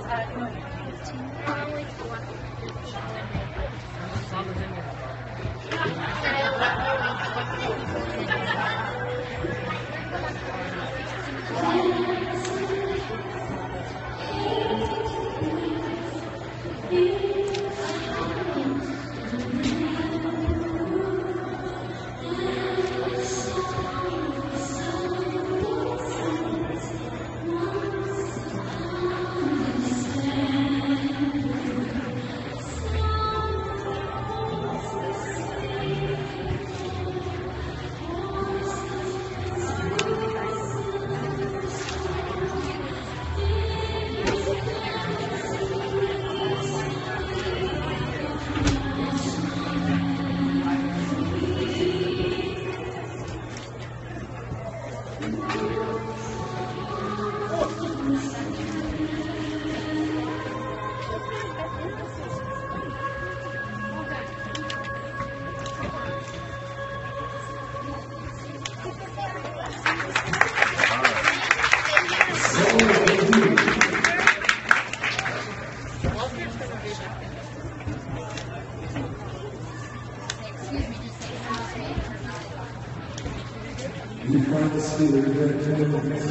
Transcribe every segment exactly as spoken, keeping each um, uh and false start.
You find the spirit of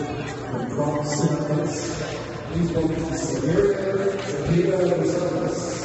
the cross in us. Please focus on the America, the Peter, and the